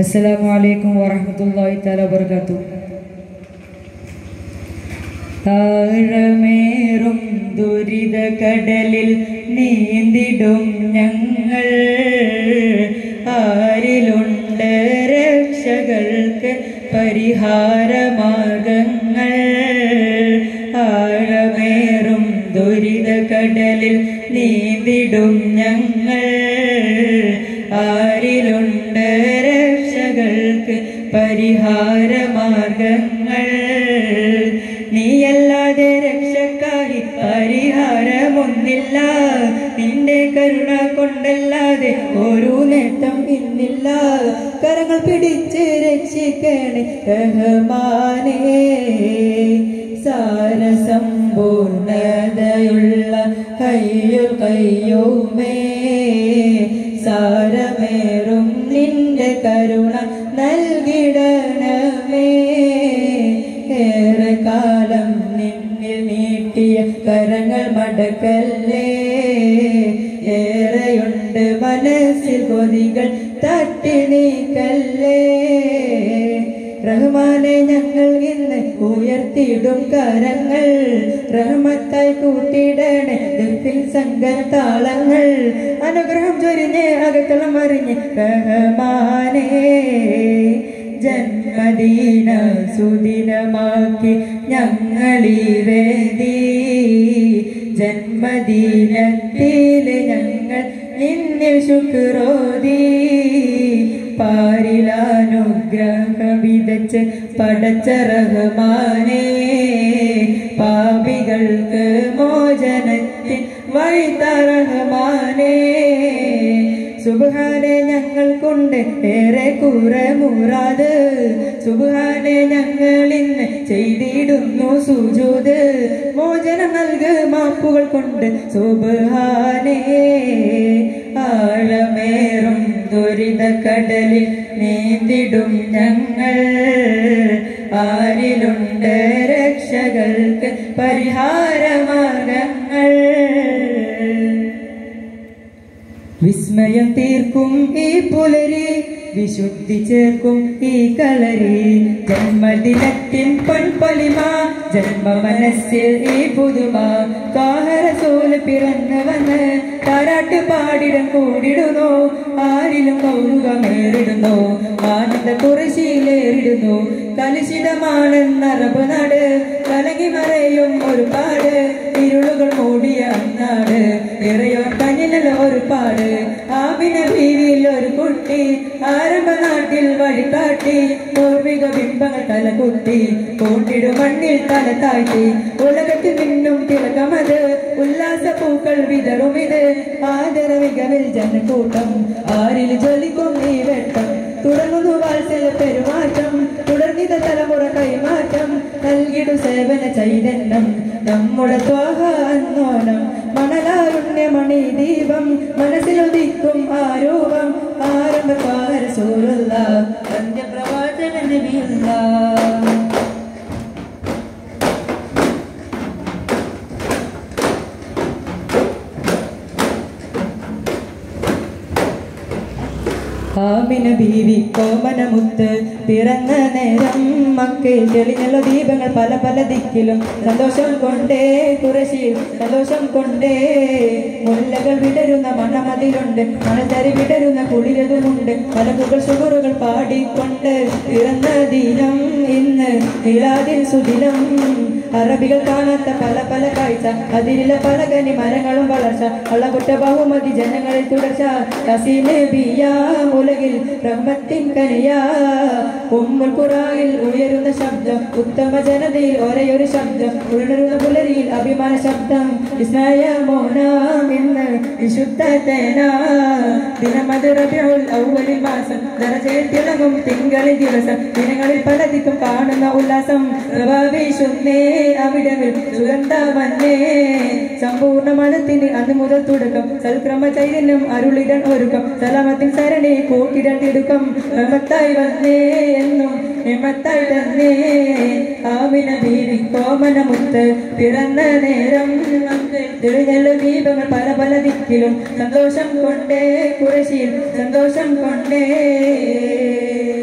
Assalamualaikum warahmatullahi taala wabarakatuh. താഴമേറും ദുരിത കടലിൽ നീന്തിടും ഞങ്ങൾ, ആരിലുണ്ട് രക്ഷകൾക്ക് പരിഹാരമാർഗങ്ങൾ. ആഴമേറും ദുരിത കടലിൽ നീന്തിടും ഞങ്ങൾ, ആരിലുണ്ട് രക്ഷകൾക്ക് പരിഹാരമാർഗങ്ങൾ. നീയല്ലാതെ രക്ഷക്കായി പരിഹാരമൊന്നില്ല, നിന്റെ കരുണ കൊണ്ടല്ലാതെ ഒരു നേട്ടം ഇന്നില്ല. കരങ്ങൾ പിടിച്ച് രക്ഷിക്കണേ റഹ്മാനേ, സാരസമ്പൂർണതയുള്ള ഹയ്യുൽ ഖയ്യൂമേ, സാരമേറും നിന്റെ കരുണ നൽകിടണമേ. ഏറെ കാലം നിന്നിൽ നീട്ടിയ കരങ്ങൾ മടക്കല്ലേ, ഏറെയുണ്ട് മനസ്സിൽ കൊതികൾ തട്ടി നീക്കല്ലേ. റഹ്മാനെ ഞങ്ങൾ ഇന്ന് ഉയർത്തിയിടും കരങ്ങൾ, റഹ്മത്തായി കൂട്ടിയിടണേ ദിൽ സംഘത്താളങ്ങൾ. അനുഗ്രഹം ചൊരിഞ്ഞ് അകത്തളം അറിഞ്ഞ് റഹ്മാനേ, ജന്മദിന സുദിനമാക്കി ഞങ്ങളീ വേദി. ജന്മദിനത്തിൽ ഞങ്ങൾ നിന്നിൽ ശുക്രോദി. പാരിലാനുഗ്രഹം വിതച്ച് പടച്ച റഹ്മാനേ, പാപികൾക്ക് മോചനത്തിൻ വഴിത റഹ്മാനേ. സുബ്ഹാനെ ഞങ്ങൾക്കുണ്ട് ഏറെ കുറെ മുറാദ്, സുബ്ഹാനെ ഞങ്ങൾ ഇന്ന് ചെയ്തിടുന്നു സുജൂദ്. മോചനം നൽകു മാപ്പുകൾ കൊണ്ട് സുബ്ഹാനേ, ആഴമേറും ദുരിത കടലിൽ നീന്തിടും ഞങ്ങൾ, ആരിലുണ്ട് രക്ഷകൾക്ക് പരിഹാരമാർഗങ്ങൾ. വിസ്മയം തീർക്കും ഈ പുലരി, വിശുദ്ധി ചേർക്കും ഈ കളരി. ജന്മദിനത്തിൻ പൊൻപൊലിമ, ജന്മ മനസ്സിൽ ഈ പുതുമ. കാഹരസൂല് പിറന്നു വന്ന് താരാട്ട് പാടിടം കൂടിടുന്നു, ആരിലും കൗതുകമേറിടുന്നു, ആനന്ദ കുറശിയിലേറിടുന്നു. കലുഷിതമാണെന്ന അറബ് നാട്, കലങ്ങി മറയും ഒരുപാട് ഇരുളുകൾ മൂടിയ അന്നാട്. ഇറയോർ കഞ്ഞിലല്ല ഒരുപാട്, ആമിന ബീവിയിൽ ഒരു കുട്ടി, ആരംഭ നാട്ടിൽ വഴികാട്ടി. പൂർവിക ബിംബങ്ങൾ തലകുത്തി, കൂട്ടിടും മണ്ണിൽ തല താഴ്ത്തി. ഉലകത്തിൽ നിന്നും തിളക്കമത്, ഉല്ലാസ പൂക്കൾ വിതറുമിത്. ആദരവികവിൽ ജനക്കൂട്ടം, ആരിൽ ജ്വലിക്കും ഈ വെട്ടം. തുടങ്ങുന്നു വാത്സല്യ പെരുമാറ്റം, തുടർന്നിത തലമുറ കൈമാറ്റം. നൽകിടു സേവന ചൈതന്യം നമ്മുടെ ത്വാഹ അന്നോണം. മണലാരുണ്യ മണി ദീപം, മനസ്സിലൊതിക്കും ആരൂപം. ആരംഭ റസൂലുള്ളാഹ്, അന്ത്യപ്രവാചക നബിയുള്ളാഹ്. ആമിന ബീവി കോമനമുത്ത് പിറന്ന നേരം, മക്കയിൽ തെളിഞ്ഞുള്ള ദീപങ്ങൾ പല പല ദിക്കിലും. സന്തോഷം കൊണ്ടേ കുറശിയിൽ സന്തോഷം കൊണ്ടേ, മുല്ലകൾ വിടരുന്ന മണമതിലുണ്ട്, മണത്തരി വിടരുന്ന കുളിരതുമുണ്ട്. പലകുകൾ ശുക്റുകൾ പാടിക്കൊണ്ട് പിറന്ന ദിനം ഇന്ന് മിലാദിൻ സുദിനം. അറബികൾ കാണാത്ത പല പല കാഴ്ച, അതിരിലെ പല കനി മരങ്ങളും വളർച്ച. അള്ളകുട്ട ബഹുമതി ജനങ്ങളിൽ തുടർച്ച, ഉലകിൽ റഹ്മത്തിൻ കനിയാ. ഉമ്മുൽ ഖുറാനിൽ ഉയരുന്ന ശബ്ദം, ഉത്തമ ജനതയിൽ ഒരേയൊരു ശബ്ദം. ഉണരുന്ന പുലരിയിൽ അഭിമാന ശബ്ദം. ഇസ്നായ മോനാം ഇന്ന് വിശുദ്ധ തേനാ. ദിനമത് റബീഉൽ അവ്വലിൽ മാസം, ദറജയിൽ തിളങ്ങും തിങ്കളിൽ ദിവസം. ദിനങ്ങളിൽ പലതിക്കും കാണുന്ന ഉല്ലാസം. വീശുന്നേ അവിടവിൽ സുഗന്ധവന്നേ, സമ്പൂർണ്ണ മണത്തിന് അന്ന് മുതൽ തുടക്കം. സൽക്രമ ചൈതന്യം അരുളിടൻ ഒരുക്കം, സലാമത്തിൻ സരണി കൂട്ടിടൻ തിടുക്കം. റഹ്മത്തായി വന്നേ എന്നും നിമത്തായി തന്നെ. ആമിന ബീവി കോമനമുത്ത് പിറന്ന നേരം, തെളിഞ്ഞുള്ള ദീപങ്ങൾ പല പല ദിക്കിലും. സന്തോഷം കൊണ്ടേ കുറശിയിൽ സന്തോഷം കൊണ്ടേ.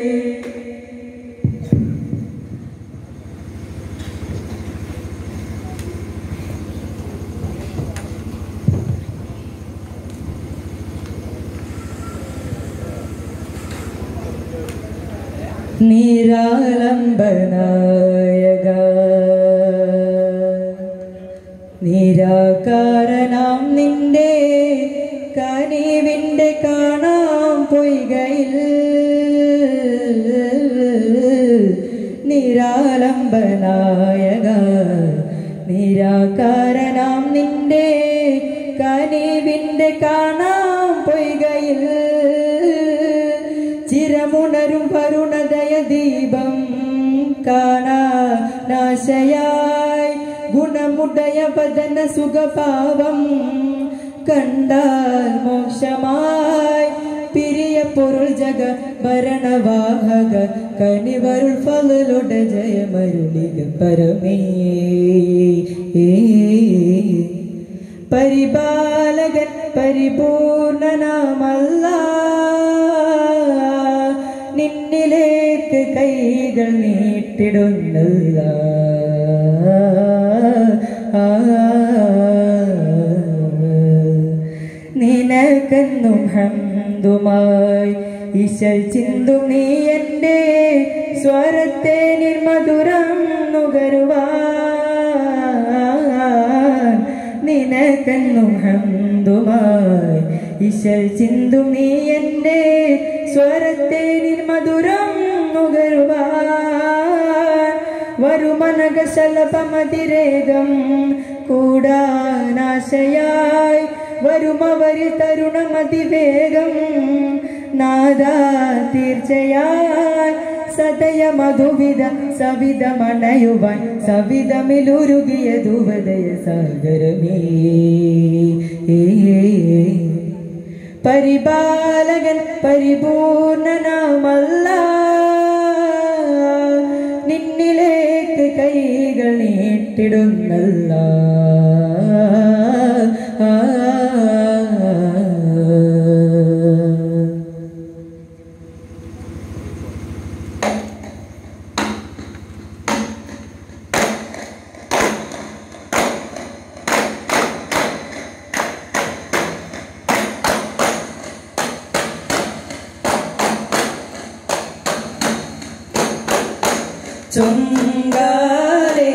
നിരാലംബനായക നിരാകാരനാം നിന്റെ കനിവിൻ്റെ കാണാം പൊയ്കയിൽ നിരാലംബനായക നിരാകാരനാം നിന്റെ കനിവിൻ്റെ കാണാം പൊയ്കയിൽ ചിരമുണരും കരുണദയ ദീപം കാണാനാശയായി ഗുണമുടയ വദന സുഖഭാവം കണ്ടാൽ മോക്ഷമായി പിരിയ പൊരുൾ ജഗ ഭരണവാഹക കനിവരുൾ ഫലുട ജയമരുളിക പരമേ പരിപാലകൻ പരിപൂർണനാമല്ലാഹ് നിന്നിലേക്ക് കൈകൾ നീട്ടിടുന്നല്ല നിനക്കെന്നും ഹംദുമായി ഈശൽ ചിന്തും നീ എൻ്റെ സ്വരത്തെ നിർമധുരം നുകരുവാൻ നിനക്കെന്നും ഹംദുമായി ഈശൽ ചിന്തും നീ എൻ്റെ സ്വരത്തെ നിർമധുരം നുകരുവാൻ വരുമനകശലപമതിരേകം കൂടാനാശയായി വരുമവരിൽ തരുണമതിവേഗം നാദാ തീർച്ചയായി സതയ മധുവിധ സവിധമണയുവാൻ സവിധമിലുരുകിയ ധുവദയ സാഗരമേ പരിപാലകൻ പരിപൂർണനാമല്ലാഹ് നിന്നിലേക്ക് കൈകൾ നീട്ടിടുന്നല്ല ചൊങ്കാലേ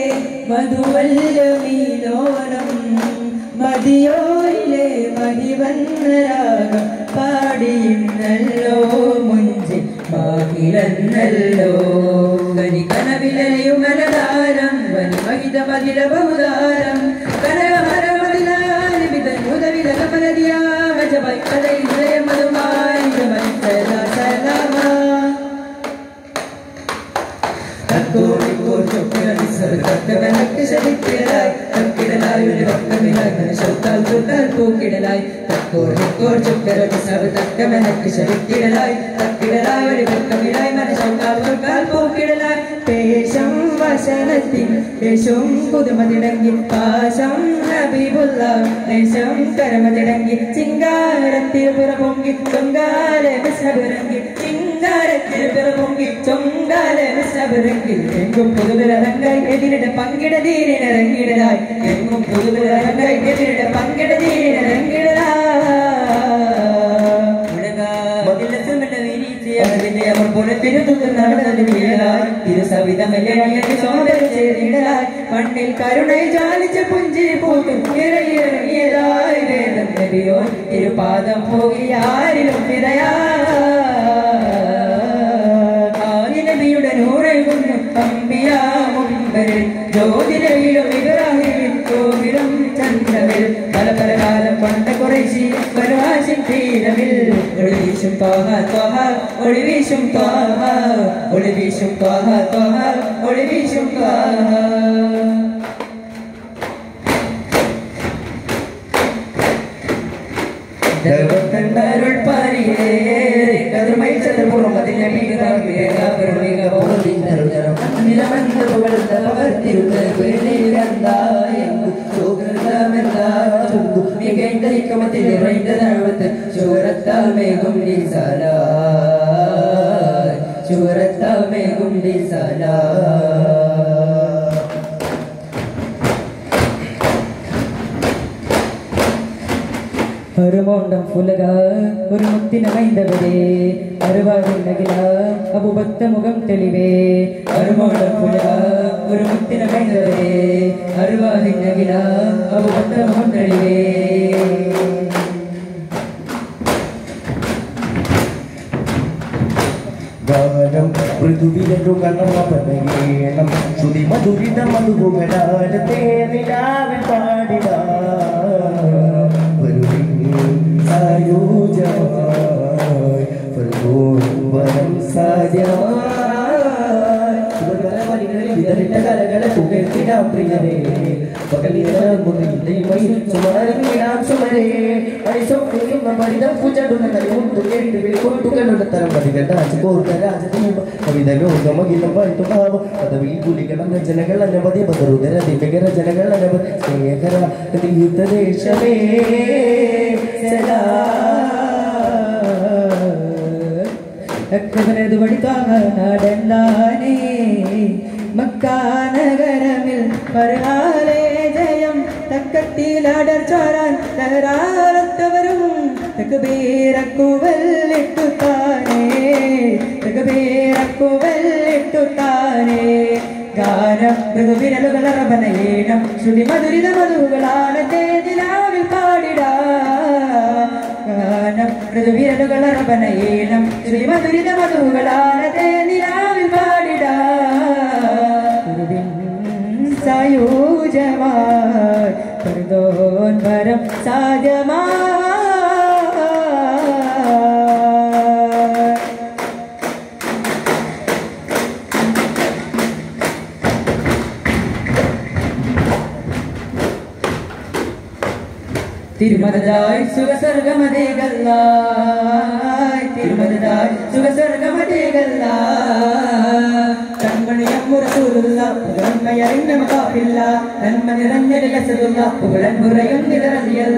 മധുവല്ലമീലോലം മതിയോയിലെ മഹിവന്നരാഗം പാടിയുന്നല്ലോ മുഞ്ചി മാഹിലന്നല്ലോ കനി കനവിലയുമലതാരം വനി മഹിത മതില ബഹുദാരം കനകമരമതിലാരി വിതൻ മുതവിലകമലതിയാ മജബൈ കലൈ മധുമായി സലാമ പുതുമതിടങ്ങി പാശം ഹബീബുള്ള ദേശം കരമതിടങ്ങി ചിങ്കാരത്തിൽ പുറപൊങ്കി ചൊങ്കാല വിശ്വരങ്ങി ചിങ്കാരത്തിൽ പുറപൊങ്കി ചൊങ്കാല വിശ്വരങ്ങി എങ്കും പുതുവിലരങ്ങൾ എതിരിട പങ്കിട ദീനിനിറങ്ങിടലായി എങ്കും പുതുവിലരങ്ങൾ എതിരിട പങ്കിട ദീനിനിറങ്ങിടലായി അവർ പോലെ തിരുതുന്ന തിരുസവിധമല്ലിടലായി മണ്ണിൽ കരുണை ജാലിച്ച പുഞ്ചിരി പൂത്തും ഇറങ്ങിയതായി വേദം നബിയോ തിരുപാദം പോകി ആരിലും വിതയാ നബിയുടെ നൂറേകുന്നു അമ്പിയാ മുൻപരിൽ ജ്യോതിരയിലും ഇബ്രാഹിമിൻ കോവിലും ചന്ദ്രവിൽ പല പല കാലം പണ്ട കുറേശി വനവാശിൻ തീരവിൽ ഒളിവീശും ത്വാഹ ത്വാഹ ഒളിവീശും ത്വാഹ ഒളിവീശും ത്വാഹ ത്വാഹ ഒളിവീശും ത്വാഹ ദൈവത്തണ്ടരുൾ പാരിയേറെ കരുമൈ ചതുർപുറം അതിനെ മികതാകിയ കരുണിക പോലിന്നരുതരം നിലമന്ത പുകഴ്ത്ത പകർത്തിരുന്ന വേണിരന്തായെങ്കു സുഹൃതമെന്താകുന്നു മികൈന്തരിക്കുമത്തിൽ ഇറൈന്തതാഴ്വത്ത് ചുവരത്താൽ മേഘും നിസാല ചുവരത്താൽ മേഘും നിസാല അരുമോണ്ടം ഫുലക ഒരു മുത്തിന മൈന്ദവരേ അരുവാതിന്നകില അബുഭക്ത മുഖം തെളിവേ അരുമോണ്ടം ഫുലക ഒരു മുത്തിന മൈന്ദവരേ അരുവാതിന്നകില അബുഭക്ത മുഖം തെളിവേ ഗാനം മൃദുവിലൊരു കണവപനയേണം ശ്രുതി മധുരിത മധുപുകളാലത്തെ നിലാവിൽ പാടിട സായോജമായി വരം സാധ്യമാരിട്ട കലകളെ പുകഴ്ത്തിടാം പ്രിയരേ മക്കാനഗരമിൽ പരഹാലേ ജയം തക്കത്തിലടർ ചാരാൻ തകരാറത്തവരും തകബീറക്കുവല്ലിട്ടുത്താനേ തകബീറക്കുവല്ലിട്ടുത്താനേ ഗാനം മൃദുവിരലുകളറബനയേണം ശ്രുതി മധുരിത മധുകളാലത്തെ നിലാവിൽ പാടിടാ ഗാനം മൃദുവിരലുകളറബനയേണം ശ്രുതി മധുരിത മധുകളാലത്തെ നിലാവിൽ പാടിടാ സായൂജമായി പർദോൻ വരം സാധ്യമായി തിരുമലതായി സുഖസ്വർഗമതേകല്ലായി തിരുമലതായി സുഖസ്വർഗമതേകല്ലായി കൺമണിയമ്മുറസൂലുള്ള പുകഴ്മയറിഞ്ഞ മകാപ്പില്ല നന്മ നിറഞ്ഞ രസതുള്ള പുകഴൻ മുറയും നിറഞ്ഞല്ല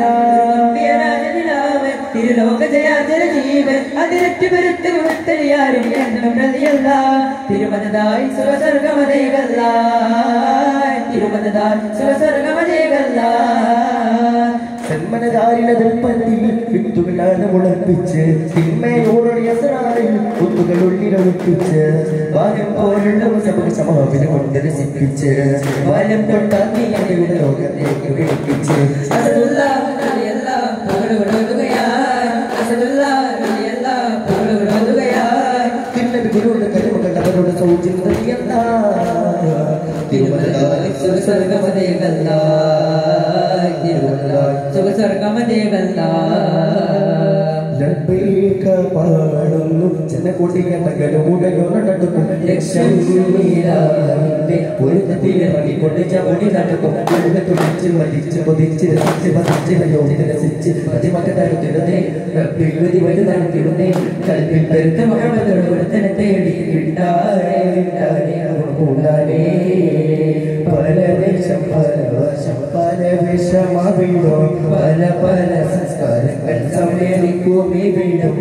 തിരുലോക ജയാചര ജീവൻ അതിരറ്റ് പെരുത്ത് മുത്തരിയാരും എന്നും പ്രതിയല്ല തിരുമലതായി സുഖസ്വർഗമതേകല്ലായി തിരുമലതായി സുഖസ്വർഗമതേകല്ലായി സന്മനധാരിണതിൽപ്പത്തി വിത്തുകളാണ് മുളപ്പിച്ച് തിന്മയോടൊഴിയായി ഒത്തുകളുള്ളിലൊളിപ്പിച്ച് വാരം പോലുള്ള സമാപിനെ കൊണ്ട് രസിപ്പിച്ച് വാരം തൊട്ടാക്കിയുടെ ലോകത്തേക്ക് വിളിപ്പിച്ച് ഗുരുവിന്റെ കരുമകൾ അവരുടെ സൗജന്യം തിരുമലതായി പാടുന്നു ജനകൂട്ടികളുടയോടടുക്കും ലക്ഷം ഒരുത്തിലിറങ്ങി കൊണ്ടിച്ച മുടി നടക്കും തുടിച്ച് മതിച്ച് പൊതിച്ച് രസിച്ച് പതിച്ച് രസിച്ച് പതിമകത്തടുത്തിരുന്നേ വഴി നടത്തിരുന്നേ കൽപ്പിൽ പെരുത്ത മകളെ തേടി വിട്ടാരേ കൂടാനേ പല ദേശം പല വിഷമവിടോ പല പല സംസ്കാരങ്ങൾ സമ്മേളിക്കും ഈ വീടും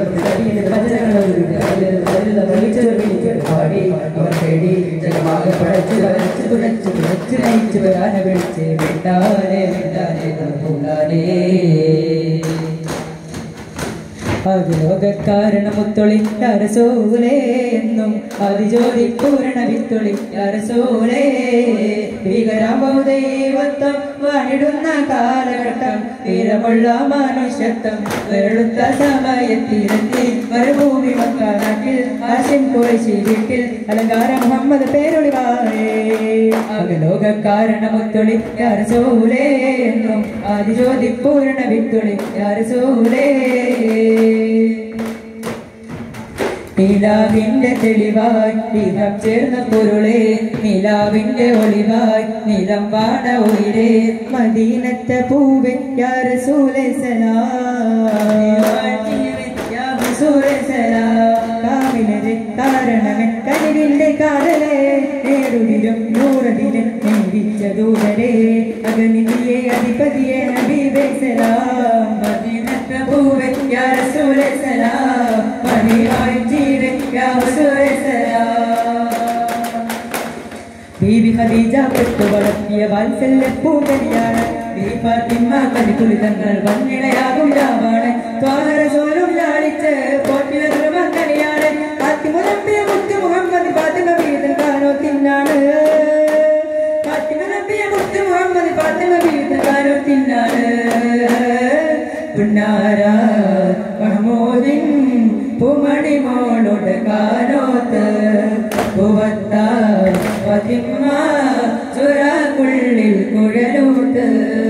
പാടി അവർ തേടി ജഗമാകെ പടച്ച് വരച്ച് തുളച്ച് തുളച്ച് നയിച്ച് വരാന വിളിച്ച് വിട്ടാനേ വിട്ടാനേ കൂടാനേ ലോകക്കാരണമുത്തൊളി യാരസൂലേ എന്നും അതിജ്യോതി പൂരണ വിത്തൊളി യാരസൂലേ ഭീകരാമൗദൈവത്വം വാണിടുന്ന കാലഘട്ടം തീരമുള്ള മനുഷ്യത്വം വെറുത്ത സമയത്തിലെത്തി മരുഭൂമി മക്കാനാട്ടിൽ ആശിം കുറേശി വീട്ടിൽ അലങ്കാര മുഹമ്മദ് പേരൊളിവാറേ ലോകക്കാരണമുത്തൊളി യാരസൂലേ എന്നും അതിജ്യോതി പൂരണ വിത്തൊളി യാരസൂലേ നിലാവിന്റെ തെളിവായി നിലം ചേർന്ന പൊരുളെ നിലാവിന്റെ ഒളിവായി നിലം വാട ഉയരെ മദീനത്തെ പൂവെ യാ റസൂലേ സലാം കാരണമേ കനിവിന്റെ കാതലേ നേടുതിലും നൂറതിലും നേടിച്ച ദൂതരേ അഗനിധിയെ അധിപതിയെ ഹബീബേ സലാം മദീനത്തെ പൂവെ യാ റസൂലേ സലാം മദീനായി ജീവൻ യാ റസൂലേ സലാം ബീബി ഖദീജ പെട്ടു വളർത്തിയ വാത്സല്യ പൂങ്കരിയാണ് ഫാത്തിമ കലിക്കുലി തങ്ങൾ വന്നിടയാകും രാവാണ് ത്വാഹരസോലും ലാളിച്ച് പോറ്റിലൊരു മകനിയാണ് ഫാത്തിമുനബിയെ മുത്ത് മുഹമ്മദ് ഫാത്തിമ ബീവിതൻ കാനോത്തിനാണ് ഫാത്തിമ നബിയെ മുത്ത് മുഹമ്മദ് ഫാത്തിമ ബീവിതൻ കാനോത്തിനാണ് പുന്നാര മഹ്മൂദിൻ പൂമണി മോളുടെ കാനോത്ത് പൂവത്ത ഫാത്തിമ ചുരാക്കുള്ളിൽ കുഴലൂട്ട്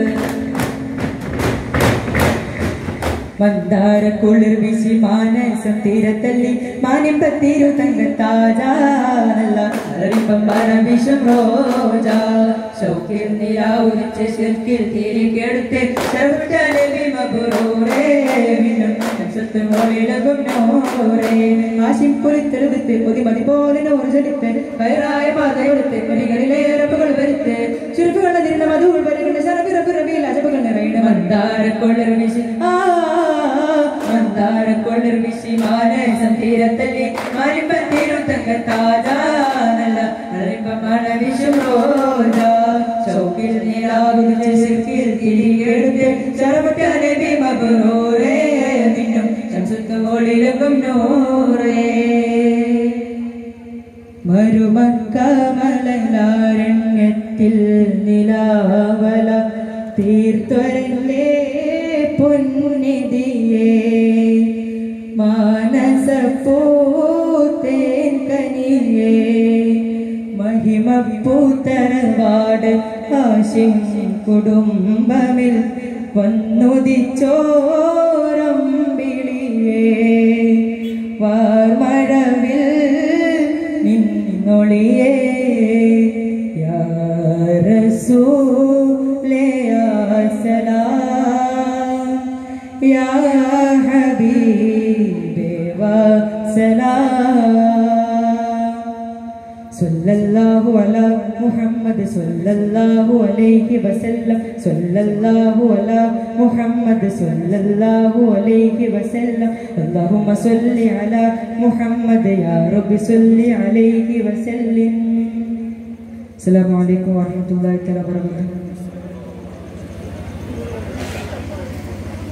മന്ദാര കുളിർ വീശി മാനസം തീരത്തല്ലി മാനിമ്പത്തിരു തങ്കത്താജാനല്ല അലറിപ്പം പരവിഷം റോജ ശൗക്കിൽ നിലാവുരിച്ച് ശിർക്കിൽ തിരികെടുത്ത് സർവ്വനബി മബ്റൂറേ മിന്നും നഫ്സത്ത് മോളിലകും നൂറേ ആശിം കുളിത്തെടുത്ത് പൊതിമതി പോലെ നൂറ് ചൊലിത്ത് കയറായ പാതയെടുത്ത് കൊലികളിലെ അറബുകൾ വരുത്ത് ചുരുക്കുകളുടെ തിരുന്ന മധുൾ വരുന്ന ശരപിറപ്പിറവിയിൽ അജബുകൾ നിറയുന്ന മന്ദാര കുളിർ വീശി മന്ദാര കുളിർ വീശി മാനസം തീരത്തല്ലി മാനിമ്പത്തിരു തങ്കത്താജാനല്ല അലറിപ്പം പരവിഷം റോജ ശൗക്കിൽ നിലാവുരിച്ച് ശിർക്കിൽ തിരികെടുത്ത് സർവ്വനബി മബ്റൂറേ മിന്നും ശംസുത്ത് മോളിലകും നൂറേ മരുമക്കമലയാരണ്യത്തിൽ നിലാവല തീർത്തൊരല്ലേ പൊന്നിധിയേ മാനസപ്പൂത്തേൻ കനിയേ മഹിമപ്പൂത്തറവാട് ആശിം കുടുംബമിൽ വന്നുദിച്ചോരമ്പിളിയേ വാർമഴവിൽ നിന്നൊളിയേ യാ റസൂലേ യാ സലാം യാ ഹബീബേ വസലാം സല്ലല്ലാഹു അലാ മുഹമ്മദ് സല്ലല്ലാഹു അലൈഹി വസല്ലം സല്ലല്ലാഹു അലാ മുഹമ്മദ് സല്ലല്ലാഹു അലൈഹി വസല്ലം അല്ലാഹുമ്മ സല്ലി അലാ മുഹമ്മദ് യാ റബ്ബി സല്ലി അലൈഹി വസല്ലം. അസ്സലാമു അലൈക്കും വറഹ്മത്തുള്ളാഹി വബറകാതുഹു.